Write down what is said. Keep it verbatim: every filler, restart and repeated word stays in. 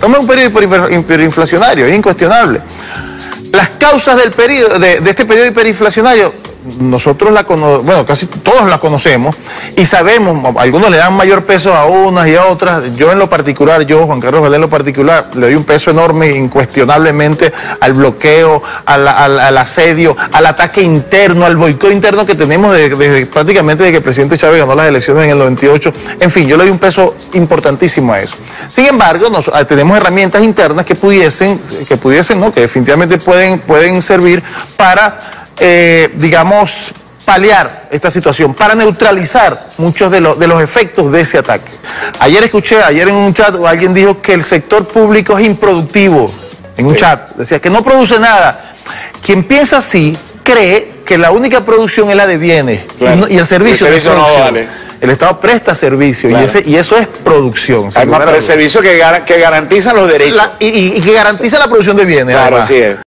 Toma un periodo hiper, hiperinflacionario, es incuestionable. Las causas del periodo, de, de este periodo hiperinflacionario, nosotros la conocemos, bueno, casi todos la conocemos y sabemos, algunos le dan mayor peso a unas y a otras. Yo en lo particular, yo, Juan Carlos Valdés en lo particular, le doy un peso enorme, incuestionablemente, al bloqueo, al, al, al asedio, al ataque interno, al boicot interno que tenemos desde, desde prácticamente desde que el presidente Chávez ganó las elecciones en el noventa y ocho. En fin, yo le doy un peso importantísimo a eso. Sin embargo, nos, tenemos herramientas internas que pudiesen, que pudiesen, ¿no? que definitivamente pueden, pueden servir para... Eh, digamos, paliar esta situación, para neutralizar muchos de, lo, de los efectos de ese ataque. Ayer escuché, ayer en un chat, alguien dijo que el sector público es improductivo, en un sí. chat, decía que no produce nada. Quien piensa así, cree que la única producción es la de bienes, claro. y, no, y el servicio, el servicio no vale. El Estado presta servicio, claro. y, ese, y eso es producción. Además, pero el servicio que, gar que garantiza los derechos. La, y, y, y que garantiza la producción de bienes. Claro, además. así es.